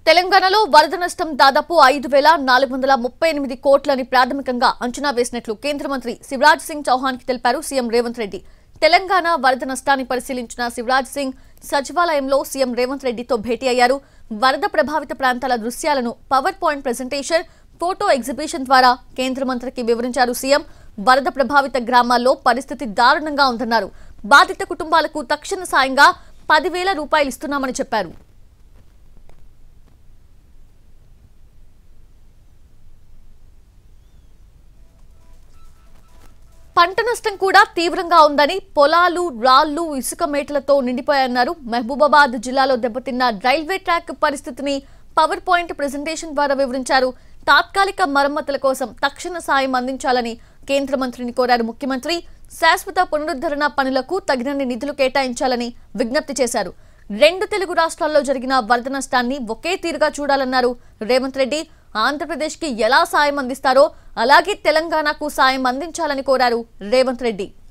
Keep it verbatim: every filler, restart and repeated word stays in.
తెలంగాణలో వరద నష్టం దాదాపు ఐదు వేల నాలుగు వందల ముప్పై ఎనిమిది కోట్లని ప్రాథమికంగా అంచనా వేసినట్లు కేంద్ర మంత్రి శివరాజ్ సింగ్ చౌహాన్ కి తెలిపారు సీఎం రేవంత్ రెడ్డి. తెలంగాణ వరద నష్టాన్ని పరిశీలించిన శివరాజ్ సింగ్ సచివాలయంలో సీఎం రేవంత్ రెడ్డితో భేటీ అయ్యారు. వరద ప్రభావిత ప్రాంతాల దృశ్యాలను PowerPoint presentation, photo exhibition ద్వారా కేంద్ర మంత్రికి వివరించారు సీఎం. వరద ప్రభావిత గ్రామాల్లో పరిస్థితి దారుణంగా ఉందన్నారు. బాధిత కుటుంబాలకు తక్షణ సాయంగా పదివేల రూపాయలు ఇస్తున్నామని చెప్పారు. పంట నష్టం కూడా తీవ్రంగా ఉందని, పొలాలు రాళ్లు ఇసుక మేటలతో నిండిపోయాయన్నారు. మహబూబాబాద్ జిల్లాలో దెబ్బతిన్న రైల్వే ట్రాక్ పరిస్థితిని పవర్ పాయింట్ ప్రెజెంటేషన్ ద్వారా వివరించారు. తాత్కాలిక మరమ్మతుల కోసం తక్షణ సాయం అందించాలని కేంద్ర మంత్రిని కోరారు ముఖ్యమంత్రి. శాశ్వత పునరుద్ధరణ పనులకు తగినన్ని నిధులు కేటాయించాలని విజ్ఞప్తి చేశారు. రెండు తెలుగు రాష్ట్రాల్లో జరిగిన వరద నష్టాన్ని ఒకే తీరుగా చూడాలన్నారు రేవంత్ రెడ్డి. ఆంధ్రప్రదేశ్ కి ఎలా సాయం అందిస్తారో అలాగే తెలంగాణకు సాయం అందించాలని కోరారు రేవంత్ రెడ్డి.